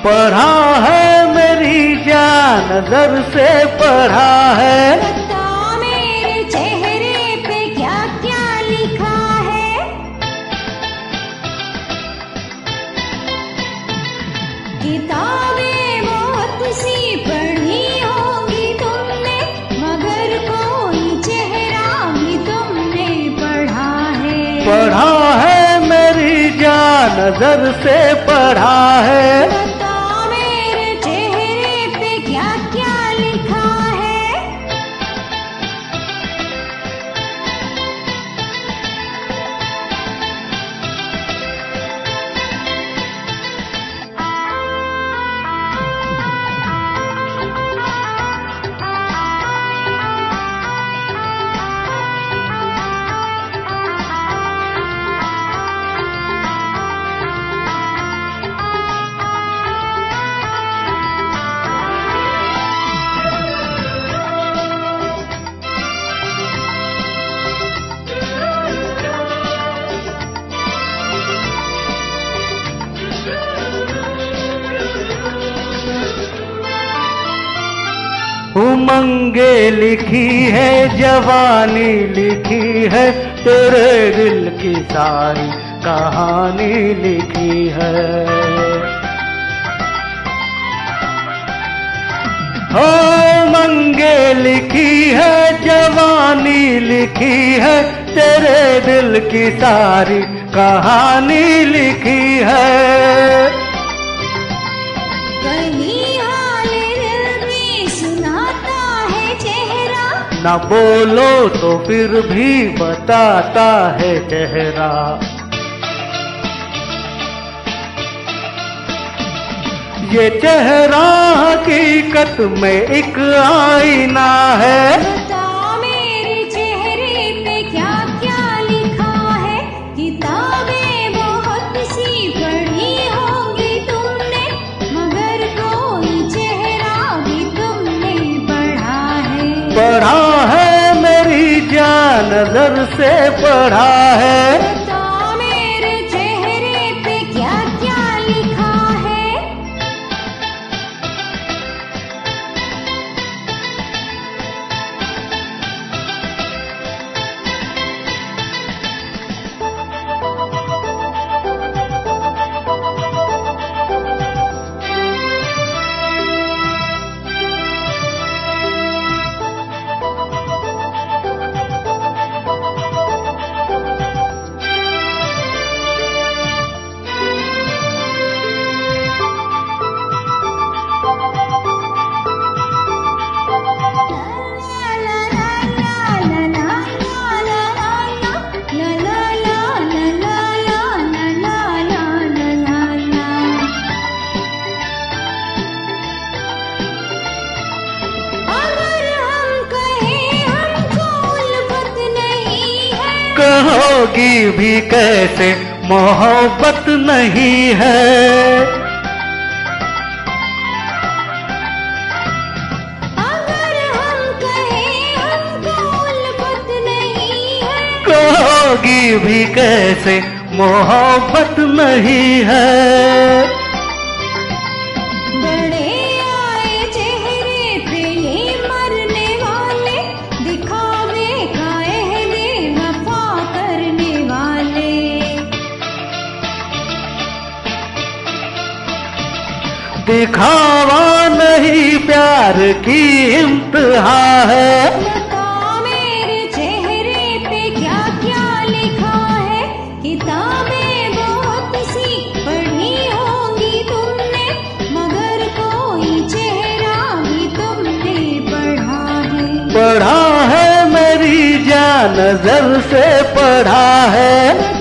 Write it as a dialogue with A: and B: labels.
A: पढ़ा है मेरी जान, नजर से पढ़ा है।
B: बता मेरे चेहरे पे क्या क्या लिखा है। किताबें बहुत सी पढ़ी होंगी तुमने, मगर कोई चेहरा भी तुमने पढ़ा है।
A: पढ़ा है मेरी जान, नजर से पढ़ा है।
B: बता मेरे चेहरे पे क्या क्या लिखा है।
A: उमंगे लिखी है, जवानी लिखी है, तेरे दिल की सारी कहानी लिखी है। उमंगे लिखी है, जवानी लिखी है, तेरे दिल की सारी कहानी लिखी है। न बोलो तो फिर भी बताता है चेहरा। ये चेहरा हकीकत में एक आईना है।
B: बता मेरे चेहरे पे क्या क्या लिखा है। किताबें बहुत सी पढ़ी होंगी तुमने, मगर कोई चेहरा भी तुमने पढ़ा है।
A: पढ़ा है मेरी जान, नजर से पढ़ा है।
B: बता मेरे चेहरे पे क्या क्या लिखा है।
A: कहोगी भी कैसे मोहब्बत नहीं है।
B: अगर हम कहें हमको उल्फत नहीं है।
A: कहोगी भी कैसे मोहब्बत नहीं है।
B: बड़े आए चेहरे पे ये मरने वाले, दिखावे का अहदे वफा करने वाले।
A: दिखावा नहीं प्यार की इम्तिहा है।
B: बता मेरे चेहरे पे क्या क्या लिखा है। किताबें बहुत सी पढ़ी होंगी तुमने, मगर कोई चेहरा भी तुमने पढ़ा है।
A: पढ़ा है मेरी जान, नजर से पढ़ा है।